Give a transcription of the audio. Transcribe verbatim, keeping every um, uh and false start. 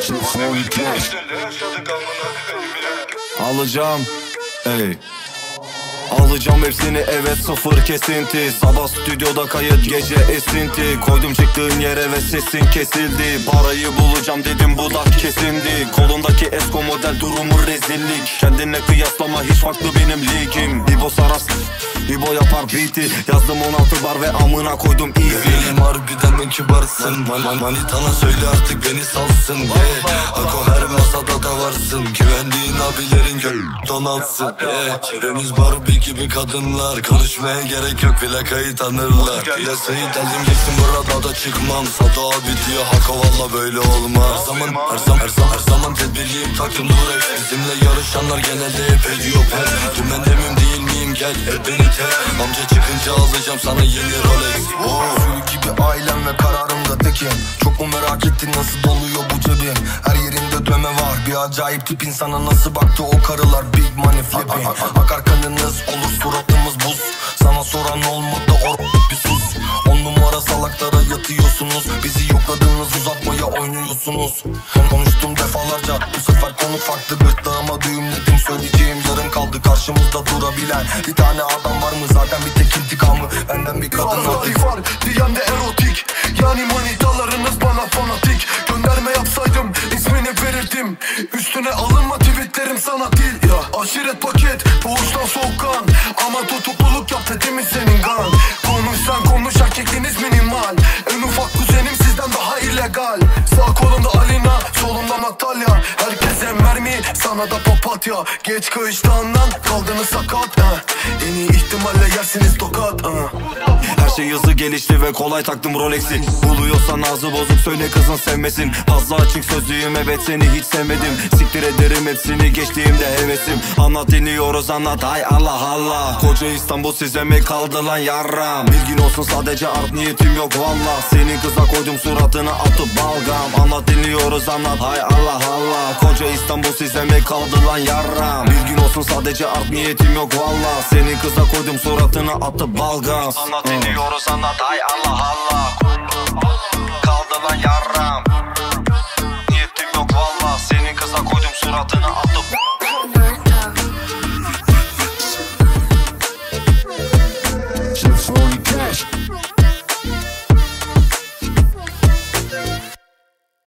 Alacağım, ey alacağım hepsini, evet sıfır kesinti. Sabah stüdyoda kayıt, gece esinti. Koydum çıktığın yere ve sesin kesildi. Parayı bulacağım dedim, bu da kesindi. Kolundaki esko model durumu rezillik. Kendine kıyaslama, hiç farklı benim ligim. İbo saras, İbo yapar beat'i. Yazdım on altı bar ve amına koydum easy. Benim harbiden kibarsın. Man man manitana söyle artık beni salsın. Yeah. Ako her masada da varsın. Güvendiğin abilerin gör donalsın. Yeah. Çevremiz Barbie gibi kadınlar. Konuşmaya gerek yok, plakayı tanırlar. Piyasayı deldim geçtim, burada da çıkmam. Sado abi diyor Hako, valla böyle olmaz. Her zaman her zaman her zaman, her zaman tedbirliyim, taktım Durex. Bizimle yarışanlar genelde hep ediyor pes. Dümen demim değil miyim, gel hep beni tek. Amca çıkınca alacağım sana yeni Rolex. Oh, suyu gibi ailem ve kararımda tekim. Çok mu merak ettin nasıl doluyor bu cebim? Her yerinde dövme var, bir acayip tipin. Sana nasıl baktı o karılar, big money flipping. Akar kanınız olur, suratımız buz. Sana soran olmadı, or bir sus. On numara salaklara yatıyorsunuz. Bizi yokladınız, uzatmaya oynuyorsunuz. Konuştum defalarca, bu sefer konu farklı. Gırtlağıma düğümledim, söyleyeceğim yarım kaldı. Karşımızda durabilen bir tane adam var mı? Zaten bir tek intikamı benden bir kadın fanatik var diyen de erotik. Yani manitalarınız bana fanatik. Gönderme yapsaydım ismini verirdim. Üstüne alınma, tweetlerim sana değil ya. Aşiret paket, boğuştan soğukkan. Ama tutukluluk yap, temiz senin gan. Konuşsan konuş, erkekliğiniz minimal. En ufak kuzenim sizden daha illegal. Sağ kolumda Alina, solumda Natalya. Herkese mermi, sana da papatya. Geç kıştandan kaldınız sakat, ha. En iyi ihtimalle yersiniz tokat, ha. Her şey hızlı gelişti ve kolay taktım Rolex'i. Buluyorsan ağzı bozuk söyle kızın sevmesin. Fazla açık sözlüyüm, evet seni hiç sevmedim. Siktir ederim hepsini, geçtiğimde hevesim. Anlat dinliyoruz anlat, hay Allah Allah. Koca İstanbul size mi kaldı lan yarram? Bilgin olsun sadece art niyetim yok valla. Senin kıza koydum suratına atıp balgam. Anlat dinliyoruz anlat, hay Allah Allah. Koca İstanbul size mi kaldı lan yarram? Bilgin olsun sadece art niyetim yok valla. Senin kıza koydum suratına atıp balgam. Anlat dinliyoruz anlat, hay Allah Allah. Kaldı lan yarram. Niyetim yok valla. Senin kıza koydum suratına atıp